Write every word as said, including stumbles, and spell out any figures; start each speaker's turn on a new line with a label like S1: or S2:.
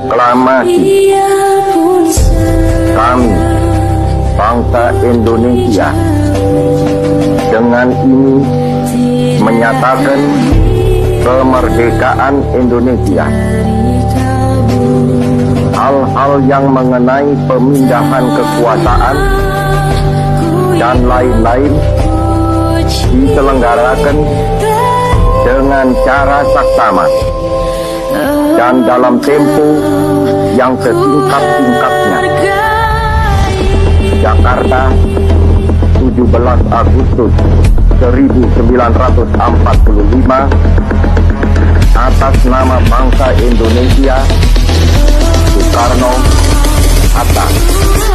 S1: proklamasi kami, bangsa Indonesia, dengan ini menyatakan kemerdekaan Indonesia. Hal-hal yang mengenai pemindahan kekuasaan dan lain-lain diselenggarakan dengan cara saksama dan dalam tempo yang setingkat-tingkatnya. Jakarta, tujuh belas Agustus seribu sembilan ratus empat puluh lima. Atas nama bangsa Indonesia, Soekarno, Hatta.